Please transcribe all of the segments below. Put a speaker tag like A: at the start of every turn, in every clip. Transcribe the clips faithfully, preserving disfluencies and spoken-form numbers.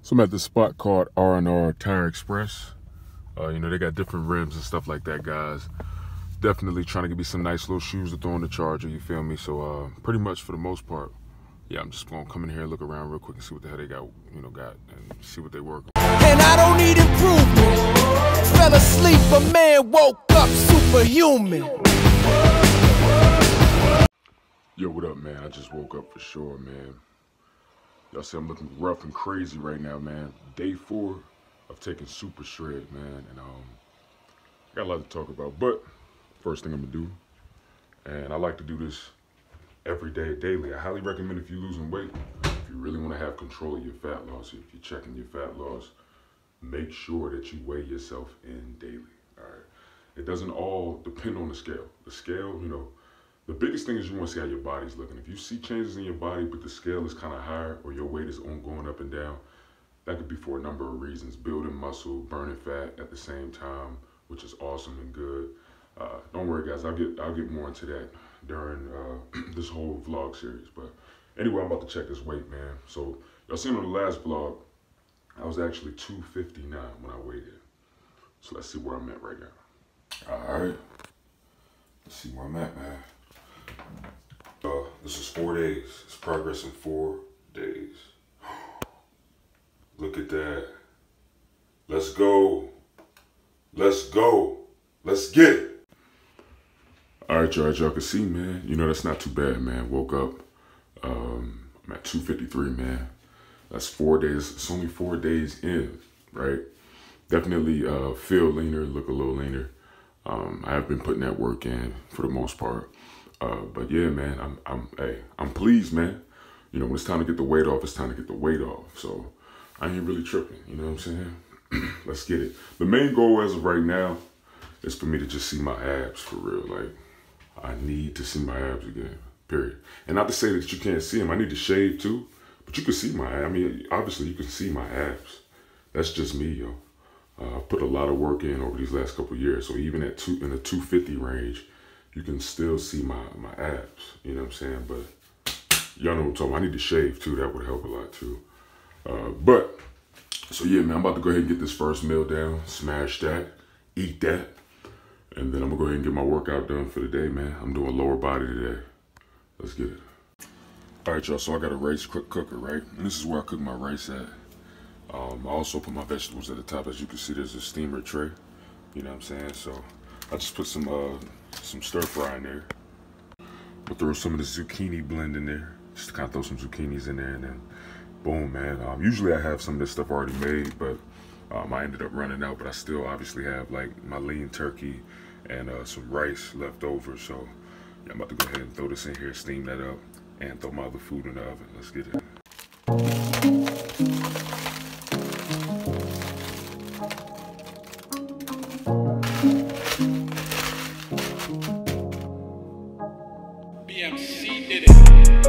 A: So I'm at this spot called R and R Tire Express. Uh, you know, they got different rims and stuff like that, guys. Definitely trying to give me some nice little shoes to throw on the Charger, you feel me? So uh, pretty much for the most part, yeah, I'm just gonna come in here and look around real quick and see what the hell they got, you know, got and see what they work on.
B: And I don't need improvement. Fell asleep, a man woke up superhuman.
A: Yo, what up, man? I just woke up for sure, man. Y'all see I'm looking rough and crazy right now, man. Day four of taking super shred, man. And um, I got a lot to talk about. But first thing I'm gonna do, and I like to do this every day, daily. I highly recommend if you're losing weight, if you really want to have control of your fat loss, if you're checking your fat loss, make sure that you weigh yourself in daily. All right. It doesn't all depend on the scale. The scale, you know. The biggest thing is you want to see how your body's looking. If you see changes in your body, but the scale is kind of higher or your weight is on going up and down, that could be for a number of reasons. Building muscle, burning fat at the same time, which is awesome and good. Uh, don't worry, guys. I'll get I'll get more into that during uh, this whole vlog series. But anyway, I'm about to check this weight, man. So y'all seen on the last vlog, I was actually two fifty-nine when I weighed in. So let's see where I'm at right now. All right. Let's see where I'm at, man. Uh, this is four days. It's progress in four days. Look at that. Let's go. Let's go. Let's get it. All right, y'all. As y'all can see, man, you know, that's not too bad, man. Woke up. Um, I'm at two fifty-three, man. That's four days. It's only four days in, right? Definitely uh, feel leaner, look a little leaner. Um, I have been putting that work in for the most part. Uh, but yeah, man, I'm, I'm, hey, I'm pleased, man. You know, when it's time to get the weight off, it's time to get the weight off. So I ain't really tripping, you know what I'm saying? Let's get it. The main goal as of right now is for me to just see my abs for real. Like, I need to see my abs again, period. And not to say that you can't see them. I need to shave too, but you can see my, I mean, obviously you can see my abs. That's just me, yo. Uh, I've put a lot of work in over these last couple of years. So even at two, in the two fifty range, you can still see my, my abs, you know what I'm saying? But y'all know what I'm talking about. I need to shave too. That would help a lot too. Uh, but, so yeah, man, I'm about to go ahead and get this first meal down, smash that, eat that, and then I'm gonna go ahead and get my workout done for the day, man. I'm doing lower body today. Let's get it. All right, y'all, so I got a rice quick cooker, right? And this is where I cook my rice at. Um, I also put my vegetables at the top. As you can see, there's a steamer tray, you know what I'm saying? So I just put some uh, some stir fry in there. We'll throw some of the zucchini blend in there. Just to kind of throw some zucchinis in there and then boom, man. Um, usually I have some of this stuff already made, but um, I ended up running out. But I still obviously have like my lean turkey and uh, some rice left over. So yeah, I'm about to go ahead and throw this in here, steam that up, and throw my other food in the oven. Let's get it.
C: B M C did it.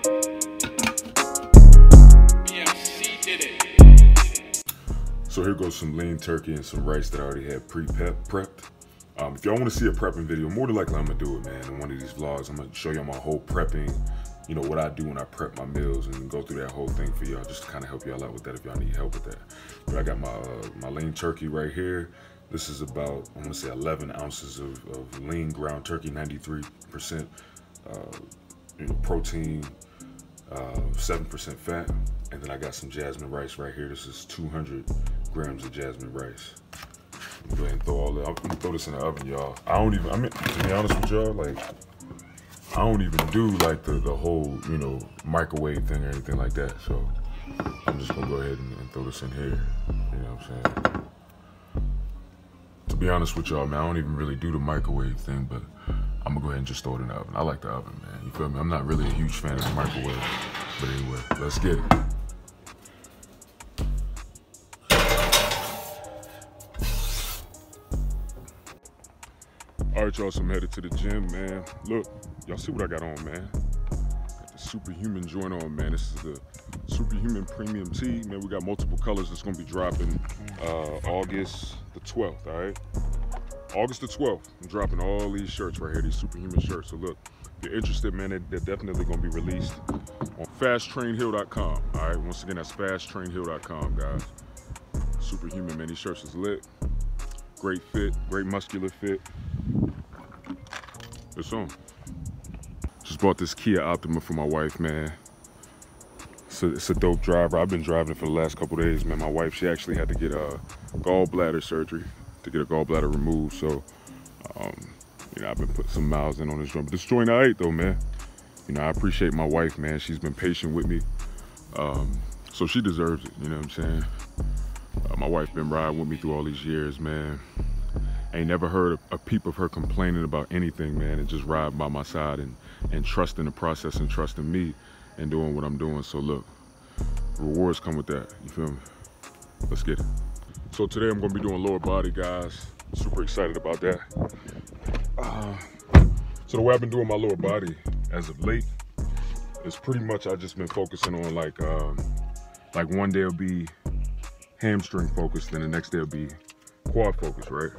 C: B M C did it.
A: So here goes some lean turkey and some rice that I already had pre-prepped. Um, if y'all want to see a prepping video, more than likely I'm gonna do it, man. In one of these vlogs, I'm gonna show y'all my whole prepping, you know, what I do when I prep my meals and go through that whole thing for y'all, just to kind of help y'all out with that if y'all need help with that. But I got my uh, my lean turkey right here. This is about, I'm gonna say eleven ounces of, of lean ground turkey, ninety-three percent uh, you know, protein, uh, seven percent fat. And then I got some jasmine rice right here. This is two hundred grams of jasmine rice. I'm gonna go ahead and throw all that. I'm gonna throw this in the oven, y'all. I don't even, I mean, to be honest with y'all, like, I don't even do like the, the whole, you know, microwave thing or anything like that. So I'm just gonna go ahead and, and throw this in here. You know what I'm saying? To be honest with y'all, man, I don't even really do the microwave thing, but I'm gonna go ahead and just throw it in the oven. I like the oven, man. You feel me? I'm not really a huge fan of the microwave. But anyway, let's get it. All right, y'all, so I'm headed to the gym, man. Look, y'all see what I got on, man. Got the Superhuman joint on, man. This is the Superhuman Premium Tee. Man, we got multiple colors that's gonna be dropping uh, August the twelfth, all right? August the twelfth, I'm dropping all these shirts right here, these Superhuman shirts. So look, If you're interested, man, they're, they're definitely gonna be released on fast train hill dot com. All right, once again, that's fast train hill dot com, guys. Superhuman, man, these shirts is lit. Great fit, great muscular fit. It's on. Just bought this Kia Optima for my wife, man. It's a, it's a dope driver. I've been driving it for the last couple days, man. My wife, she actually had to get a gallbladder surgery to get a gallbladder removed. So, um, you know, I've been putting some miles in on this joint. But this joint all right, though, man. You know, I appreciate my wife, man. She's been patient with me. Um, so she deserves it, you know what I'm saying? Uh, my wife been riding with me through all these years, man. Ain't never heard a, a peep of her complaining about anything, man, and just riding by my side and, and trusting the process and trusting me and doing what I'm doing. So look, rewards come with that, you feel me? Let's get it. So today I'm gonna be doing lower body, guys. Super excited about that. Uh, so the way I've been doing my lower body as of late is pretty much I just been focusing on like, um, like one day it'll be hamstring focused, then the next day it'll be quad focused, right?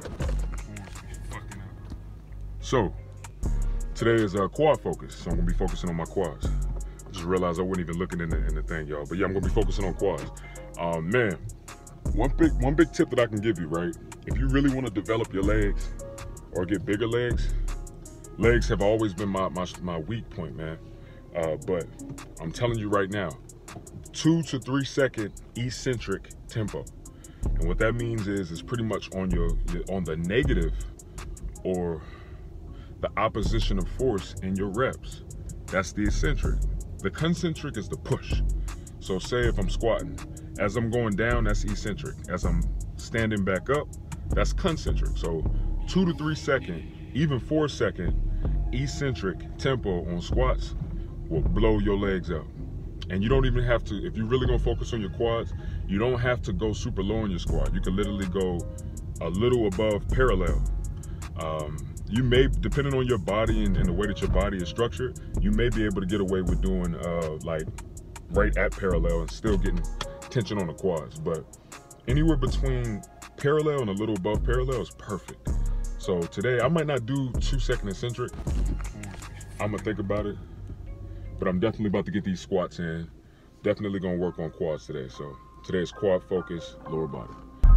A: So today is uh, quad focus, so I'm gonna be focusing on my quads. I just realized I wasn't even looking in the, in the thing, y'all. But yeah, I'm gonna be focusing on quads. Um, man, one big one big tip that I can give you, right? If you really want to develop your legs or get bigger legs, legs have always been my my, my weak point, man. Uh, but I'm telling you right now, two to three second eccentric tempo. And what that means is it's pretty much on your, your on the negative or the opposition of force in your reps. That's the eccentric. The concentric is the push. So say if I'm squatting, as I'm going down, that's eccentric. As I'm standing back up, that's concentric. So two to three second, even four second eccentric tempo on squats will blow your legs up. And you don't even have to, if you're really gonna focus on your quads, you don't have to go super low in your squat. You can literally go a little above parallel. Um, you may, depending on your body and, and the way that your body is structured, you may be able to get away with doing uh, like right at parallel and still getting tension on the quads. But anywhere between parallel and a little above parallel is perfect. So today I might not do two second eccentric. I'm gonna think about it. But I'm definitely about to get these squats in. Definitely gonna work on quads today. So today is quad focus, lower body.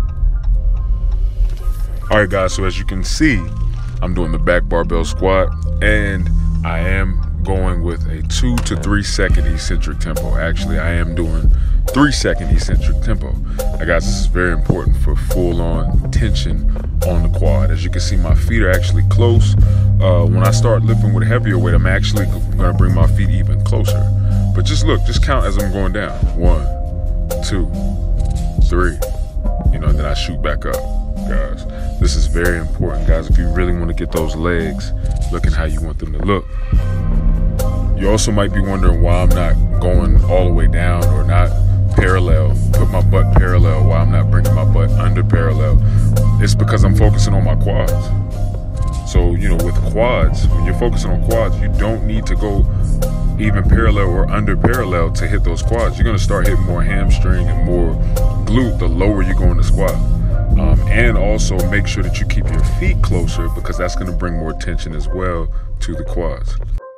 A: All right, guys, so as you can see, I'm doing the back barbell squat and I am going with a two to three second eccentric tempo. Actually, I am doing three second eccentric tempo. Now guys, this is very important for full on tension on the quad. As you can see, my feet are actually close. Uh, when I start lifting with a heavier weight, I'm actually gonna bring my feet even closer. But just look, just count as I'm going down. One, two, three, you know, and then I shoot back up, guys. This is very important, guys. If you really want to get those legs looking how you want them to look. You also might be wondering why I'm not going all the way down or not parallel, put my butt parallel, why I'm not bringing my butt under parallel. It's because I'm focusing on my quads. So, you know, with quads, when you're focusing on quads, you don't need to go even parallel or under parallel to hit those quads. You're gonna start hitting more hamstring and more glute the lower you go in the squat. Um, and also make sure that you keep your feet closer because that's gonna bring more tension as well to the quads.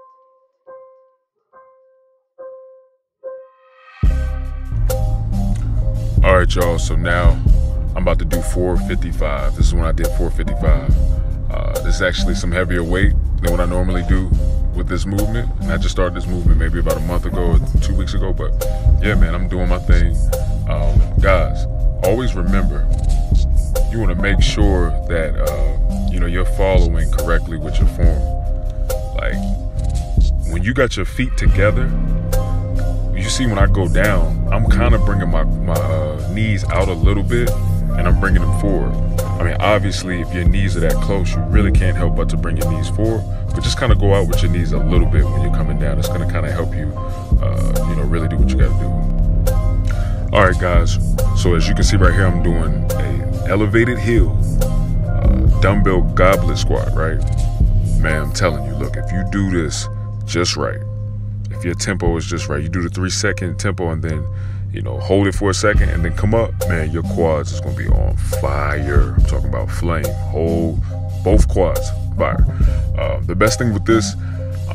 A: All right, y'all, so now I'm about to do four fifty-five. This is when I did four fifty-five. Uh, this is actually some heavier weight than what I normally do with this movement. And I just started this movement maybe about a month ago or two weeks ago, but yeah, man, I'm doing my thing. Um, guys, always remember, you wanna make sure that, uh, you know, you're following correctly with your form. Like, when you got your feet together, you see when I go down, I'm kind of bringing my, my uh, knees out a little bit and I'm bringing them forward. I mean, obviously, if your knees are that close, you really can't help but to bring your knees forward, but just kind of go out with your knees a little bit when you're coming down. It's gonna kind of help you, uh, you know, really do what you gotta do. All right, guys, so as you can see right here, I'm doing a elevated heel, uh, dumbbell goblet squat, right? Man, I'm telling you, look, if you do this just right, if your tempo is just right, you do the three second tempo and then, you know, hold it for a second and then come up, man, your quads is gonna be on fire. I'm talking about flame. Hold both quads, fire. Uh, the best thing with this,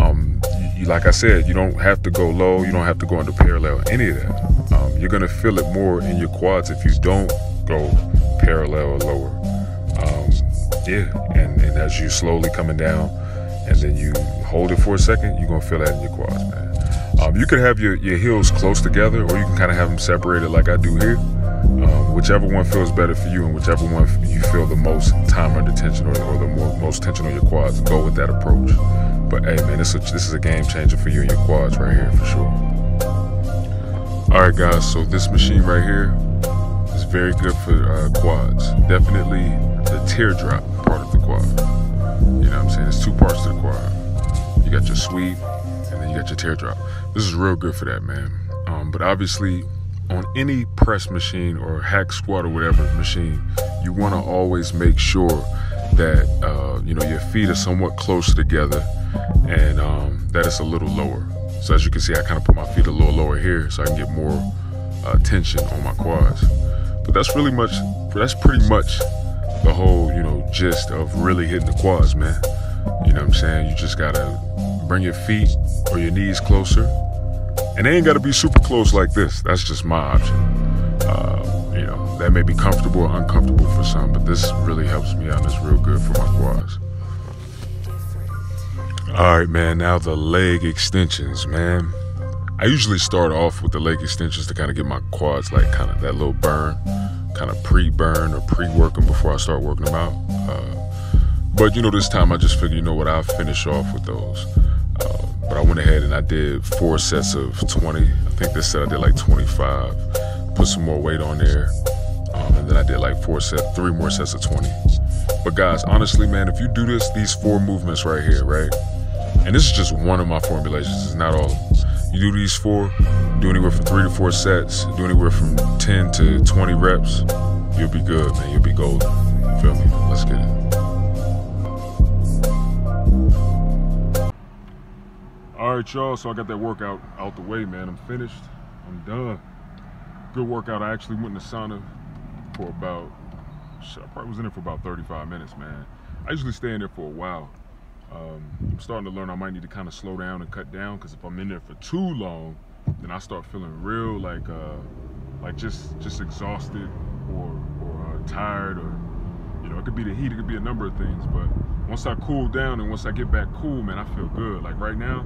A: Um, you, like I said, you don't have to go low, you don't have to go into parallel, any of that. Um, you're gonna feel it more in your quads if you don't go parallel or lower. Um, yeah, and, and as you slowly coming down, and then you hold it for a second, you're gonna feel that in your quads, man. Um, you can have your, your heels close together, or you can kind of have them separated like I do here. Um, whichever one feels better for you, and whichever one you feel the most time under tension, or, or the more, most tension on your quads, go with that approach. But hey man, this, this is a game changer for you and your quads right here for sure. All right guys, so this machine right here is very good for uh, quads. Definitely the teardrop part of the quad. You know what I'm saying? There's two parts to the quad. You got your sweep, and then you got your teardrop. This is real good for that, man. Um, but obviously, on any press machine or hack squat or whatever machine, you want to always make sure that uh, you know, your feet are somewhat close together, and um, that it's a little lower. So as you can see, I kind of put my feet a little lower here so I can get more uh, tension on my quads. But that's really much, that's pretty much the whole, you know, gist of really hitting the quads, man. You know what I'm saying? You just gotta bring your feet or your knees closer. And they ain't gotta be super close like this. That's just my option. Uh, you know, that may be comfortable or uncomfortable for some, but this really helps me out and it's real good for my quads. All right, man, now the leg extensions, man. I usually start off with the leg extensions to kind of get my quads like kind of that little burn, kind of pre-burn or pre-working before I start working them out. Uh, but you know, this time I just figured, you know what, I'll finish off with those. Uh, but I went ahead and I did four sets of twenty. I think this set I did like twenty-five. Put some more weight on there. Um, and then I did like four sets, three more sets of twenty. But guys, honestly, man, if you do this, these four movements right here, right? And this is just one of my formulations, it's not all of them. You do these four, do anywhere from three to four sets, do anywhere from ten to twenty reps, you'll be good, man, you'll be golden. You feel me? Let's get it. All right, y'all, so I got that workout out the way, man. I'm finished, I'm done. Good workout. I actually went in the sauna for about, shit, I probably was in there for about thirty-five minutes, man. I usually stay in there for a while. Um, I'm starting to learn I might need to kind of slow down and cut down, because if I'm in there for too long, then I start feeling real like uh, like just just exhausted or, or uh, tired, or you know, it could be the heat, it could be a number of things. But once I cool down and once I get back cool, man, I feel good. Like right now,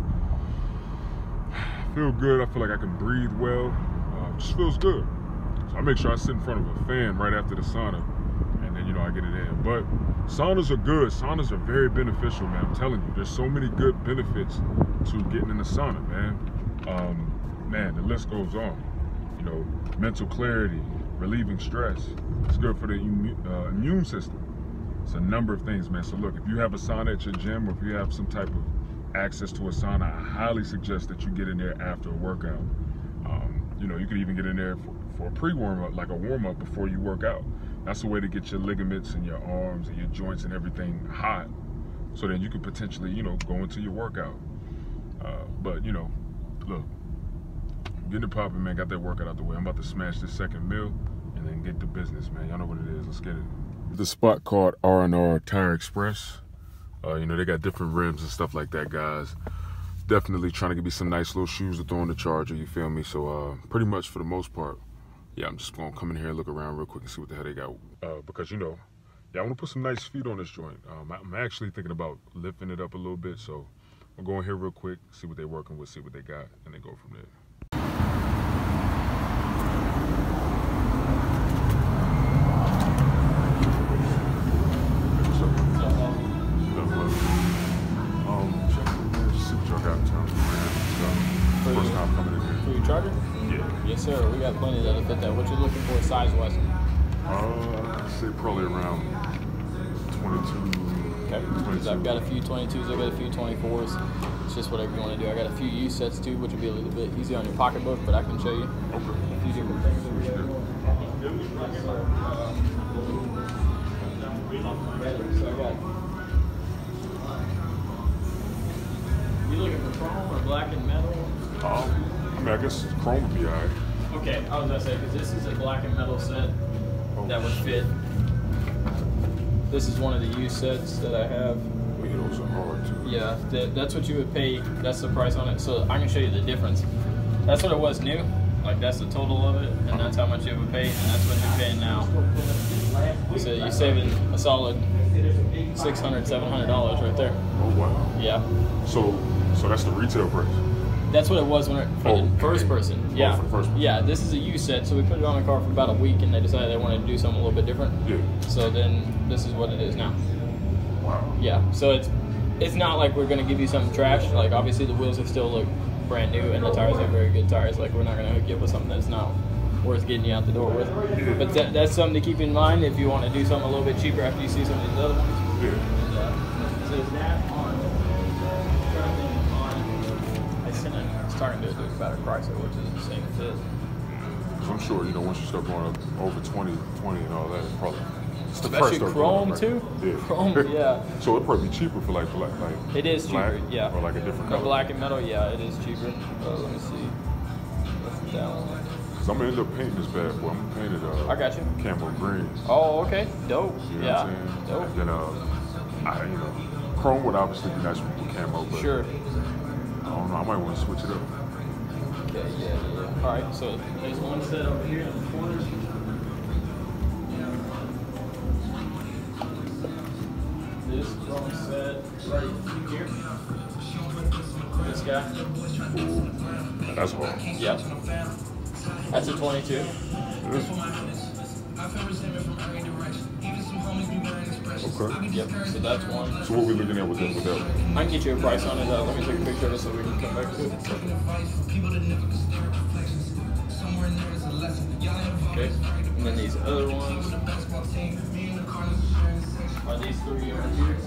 A: I feel good. I feel like I can breathe well. Uh, just feels good. So I make sure I sit in front of a fan right after the sauna, and then, you know, I get it in. But saunas are good. Saunas are very beneficial, man. I'm telling you, there's so many good benefits to getting in the sauna, man. Um, man, the list goes on. You know, mental clarity, relieving stress. It's good for the immune, uh, immune system. It's a number of things, man. So look, if you have a sauna at your gym, or if you have some type of access to a sauna, I highly suggest that you get in there after a workout. Um, you know, you could even get in there for, for a pre-warm-up, like a warm-up before you work out. That's a way to get your ligaments and your arms and your joints and everything hot, so then you could potentially, you know, go into your workout. Uh, but, you know, look, getting it popping, man. Got that workout out the way. I'm about to smash this second meal and then get to business, man. Y'all know what it is. Let's get it. The spot called R and R Tire Express. Uh, you know, they got different rims and stuff like that, guys. Definitely trying to get me some nice little shoes to throw in the Charger, you feel me? So uh, pretty much for the most part, yeah, I'm just gonna come in here and look around real quick and see what the hell they got. Uh, because, you know, yeah, I wanna put some nice feet on this joint. Um, I'm actually thinking about lifting it up a little bit. So I'll go in here real quick, see what they're working with, see what they got, and then go from there.
D: Charger?
A: Yeah.
D: Yes, sir. We got plenty that'll fit that. What you looking for size-wise?
A: Uh, I'd say probably around twenty-two.
D: Okay.
A: twenty-two.
D: I've got a few twenty-twos. I've got a few twenty-fours. It's just whatever you want to do. I got a few U sets too, which will be a little bit easy on your pocketbook, but I can show you
A: Okay.
D: a few different things over here. So I got. You looking for chrome or black and metal?
A: Um, I mean, I guess chrome would be alright.
D: Okay, I was gonna say, because this is a black and metal set
A: Oh,
D: that would fit. This is one of the U sets that I have.
A: We get those are hard too.
D: Yeah, that, that's what you would pay. That's the price on it. So I can show you the difference. That's what it was new. Like that's the total of it, and that's how much you would pay, and that's what you're paying now. So you're saving a solid six hundred, seven hundred dollars right there.
A: Oh wow.
D: Yeah.
A: So, so that's the retail price.
D: That's what it was when it, for
A: Oh,
D: the first
A: okay.
D: person.
A: Oh,
D: Yeah.
A: for the first person.
D: Yeah. This is a used set, so we put it on the car for about a week, and they decided they wanted to do something a little bit different.
A: Yeah.
D: So then this is what it is now.
A: Wow.
D: Yeah. So it's it's not like we're gonna give you something trash. Like obviously the wheels are still look brand new, and the tires are very good tires. Like we're not gonna hook you up with something that's not worth getting you out the door with. But that, that's something to keep in mind if you want to do something a little bit cheaper after you see some of these other ones.
A: Yeah.
D: And, uh, so is that on? on I sent it. It's talking to a better price, which is the same fit.
A: Because I'm sure, you know, once you start going up over twenty, twenty and all that, it's probably it's the
D: Especially
A: price start
D: chrome
A: going up,
D: too.
A: right? Yeah.
D: Chrome, yeah.
A: So it'd probably be cheaper for like black, like
D: It is
A: black,
D: cheaper, yeah.
A: or like a different
D: The
A: color.
D: black and metal, yeah, it is cheaper. Uh, let me see. What's that one?
A: So I'm gonna end up painting this bad boy. I'm gonna paint it uh,
D: I got you.
A: camo green.
D: Oh, okay. Dope.
A: You know
D: yeah.
A: what I'm saying?
D: Dope.
A: And then uh, I, you know, chrome would obviously be nice with camo, but
D: Sure.
A: I don't know. I might want to switch it up.
D: Okay, yeah, yeah. All right, so there's one set over here in the corner. This chrome set right here. This guy.
A: Ooh, that's hard.
D: Yep. That's a twenty-two.
A: Okay.
D: Yep. So that's one.
A: So what we looking at with that? With that?
D: I can get you a price on it. Uh, let me take a picture of it so we can come back to it. Okay. And then these other ones are these three over here.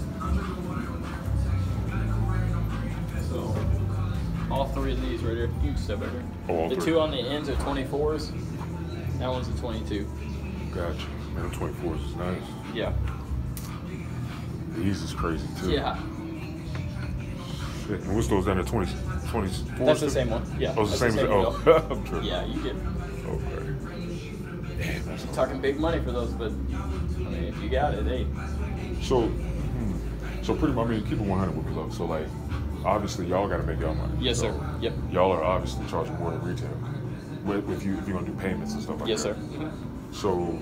D: So all three of these right here. You can step back here.
A: Oh, all
D: the
A: three.
D: two on the ends are twenty-fours. That one's a twenty-two.
A: Gotcha. Man, the twenty-fours is nice.
D: Yeah.
A: These is crazy too.
D: Yeah.
A: Shit. And what's those down there? twenty, twenty-fours?
D: That's the same one. Yeah.
A: Oh, it's the
D: that's
A: same as
D: wheel.
A: oh, I'm tripping.
D: Yeah, you get
A: Okay. Damn, that's
D: talking big money for those, but I mean, if you got it, hey.
A: So, hmm, so pretty much, I mean, keep it one hundred with me, though. So, like, obviously, y'all got to make y'all money.
D: Yes,
A: so
D: sir. Yep.
A: Y'all are obviously charging more than retail with, with you if you're gonna do payments and stuff like
D: Yes,
A: that.
D: sir.
A: So,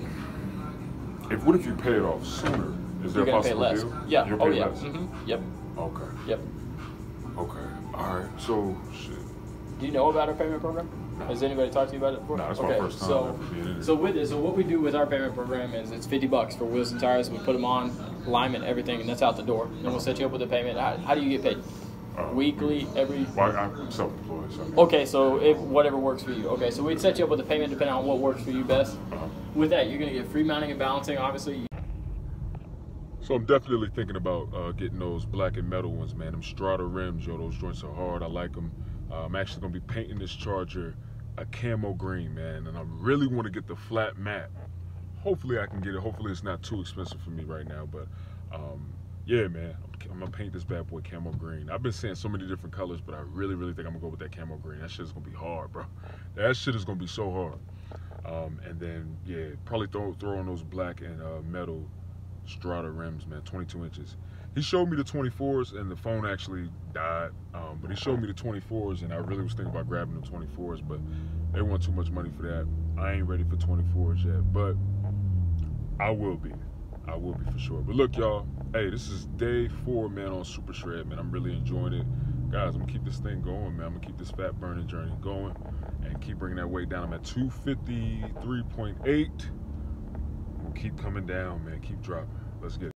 A: if what if you pay it off sooner? Is there
D: You're
A: a
D: gonna pay
A: possible
D: less.
A: deal?
D: Yeah.
A: You'll
D: Oh,
A: pay
D: yeah.
A: less.
D: Mm-hmm. Yep.
A: Okay.
D: Yep.
A: Okay. All right. So, shit.
D: Do you know about our payment program? Has anybody talked to you about it before?
A: No, it's my
D: okay.
A: first time
D: So,
A: ever being in it.
D: so with it, so what we do with our payment program is it's fifty bucks for wheels and tires. We put them on, alignment, everything, and that's out the door. Then we'll set you up with a payment. How, how do you get paid?
A: Uh,
D: Weekly, every.
A: Well, I'm self-employed. So
D: Okay, so if whatever works for you. Okay, so we'd set you up with a payment depending on what works for you best.
A: Uh-huh.
D: With that, you're gonna get free mounting and balancing, obviously.
A: So I'm definitely thinking about uh, getting those black and metal ones, man. Them Strata rims, yo, those joints are hard. I like them. Uh, I'm actually gonna be painting this Charger a camo green, man, and I really want to get the flat matte. Hopefully I can get it. Hopefully it's not too expensive for me right now, but um, yeah, man, I'm, I'm gonna paint this bad boy camo green. I've been seeing so many different colors, but I really, really think I'm gonna go with that camo green. That shit is gonna be hard, bro. That shit is gonna be so hard. Um, and then yeah, probably throw throw on those black and uh, metal Strata rims, man, twenty-two inches. He showed me the twenty-fours and the phone actually died, um, but he showed me the twenty-fours and I really was thinking about grabbing the twenty-fours, but they want too much money for that. I ain't ready for twenty-fours yet, but I will be. I will be for sure. But look, y'all, hey, this is day four, man, on Super Shred, man. I'm really enjoying it. Guys, I'm gonna keep this thing going, man. I'm gonna keep this fat burning journey going and keep bringing that weight down. I'm at two fifty-three point eight. We'll keep coming down, man. Keep dropping. Let's get it.